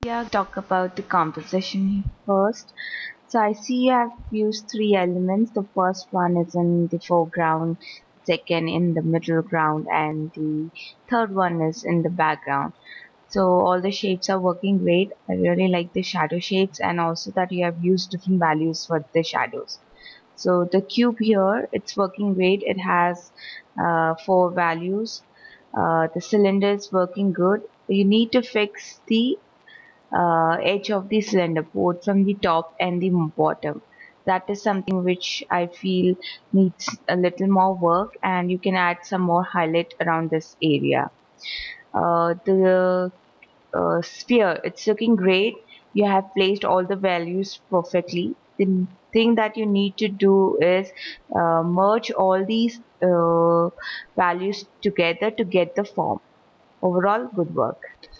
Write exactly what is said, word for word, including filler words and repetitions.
Yeah, talk about the composition first. So I see I've used three elements. The first one is in the foreground, second in the middle ground, and the third one is in the background. So all the shapes are working great. I really like the shadow shapes and also that you have used different values for the shadows. So the cube here, it's working great. It has uh, four values. Uh, the cylinder is working good. You need to fix the uh, edge of the cylinder both from the top and the bottom. That is something which I feel needs a little more work, and you can add some more highlight around this area. Uh, the uh, sphere, it's looking great. You have placed all the values perfectly. The thing that you need to do is uh, merge all these uh, values together to get the form. Overall, good work.